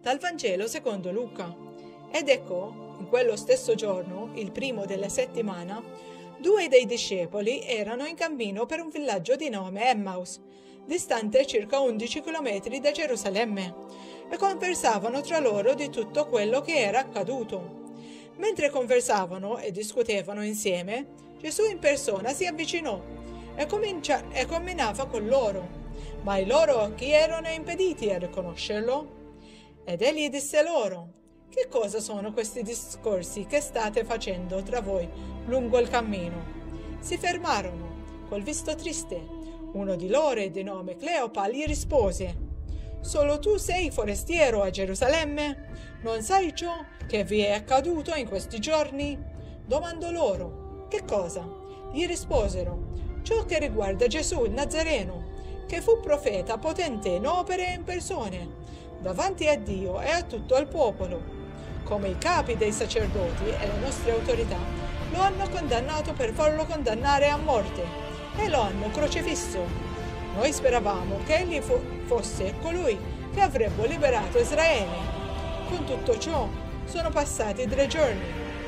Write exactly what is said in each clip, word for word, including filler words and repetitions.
Dal Vangelo secondo Luca. Ed ecco, in quello stesso giorno, il primo della settimana, due dei discepoli erano in cammino per un villaggio di nome Emmaus, distante circa undici chilometri da Gerusalemme, e conversavano tra loro di tutto quello che era accaduto. Mentre conversavano e discutevano insieme, Gesù in persona si avvicinò e, comincia- e camminava con loro, ma i loro occhi erano impediti a riconoscerlo. Ed egli disse loro: «Che cosa sono questi discorsi che state facendo tra voi lungo il cammino?» Si fermarono, col viso triste. Uno di loro, di nome Cleopa, gli rispose: «Solo tu sei forestiero a Gerusalemme? Non sai ciò che vi è accaduto in questi giorni?» Domandò loro: «Che cosa?» Gli risposero: «Ciò che riguarda Gesù il Nazareno, che fu profeta potente in opere e in persone, davanti a Dio e a tutto il popolo. Come i capi dei sacerdoti e le nostre autorità lo hanno condannato per farlo condannare a morte e lo hanno crocifisso. Noi speravamo che egli fo- fosse colui che avrebbe liberato Israele. Con tutto ciò sono passati tre giorni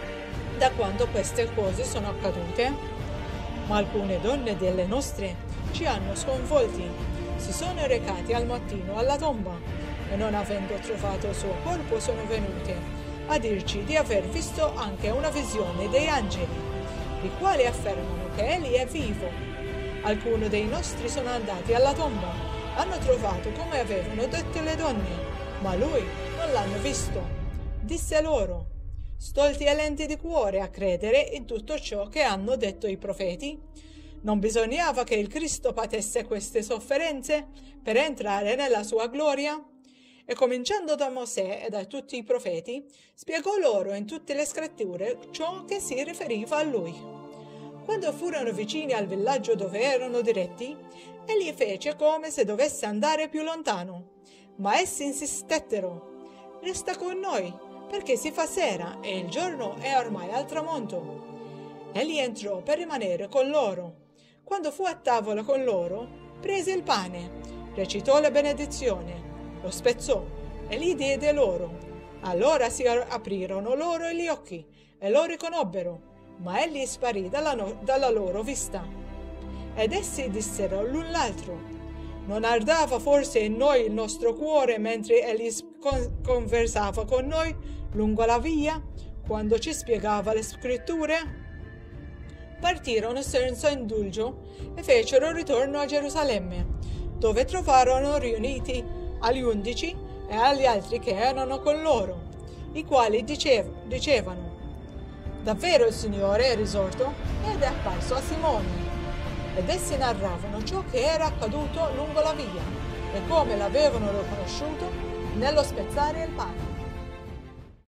da quando queste cose sono accadute, ma alcune donne delle nostre ci hanno sconvolti. Si sono recati al mattino alla tomba e non avendo trovato il suo corpo sono venute a dirci di aver visto anche una visione dei angeli, i quali affermano che egli è vivo. Alcuni dei nostri sono andati alla tomba, hanno trovato come avevano detto le donne, ma lui non l'hanno visto». Disse loro: «Stolti e lenti di cuore a credere in tutto ciò che hanno detto i profeti? Non bisognava che il Cristo patesse queste sofferenze per entrare nella sua gloria?» E cominciando da Mosè e da tutti i profeti, spiegò loro in tutte le scritture ciò che si riferiva a lui. Quando furono vicini al villaggio dove erano diretti, egli fece come se dovesse andare più lontano, ma essi insistettero: «Resta con noi, perché si fa sera e il giorno è ormai al tramonto». Egli entrò per rimanere con loro. Quando fu a tavola con loro, prese il pane, recitò la benedizione, lo spezzò e li diede loro. Allora si aprirono loro gli occhi e lo riconobbero, ma egli sparì dalla, no- dalla loro vista. Ed essi dissero l'un l'altro: «Non ardava forse in noi il nostro cuore mentre egli con- conversava con noi lungo la via, quando ci spiegava le scritture?» Partirono senza indugio e fecero ritorno a Gerusalemme, dove trovarono riuniti agli undici e agli altri che erano con loro, i quali dicev- dicevano: «Davvero il Signore è risorto ed è apparso a Simone». Ed essi narravano ciò che era accaduto lungo la via e come l'avevano riconosciuto nello spezzare il pane.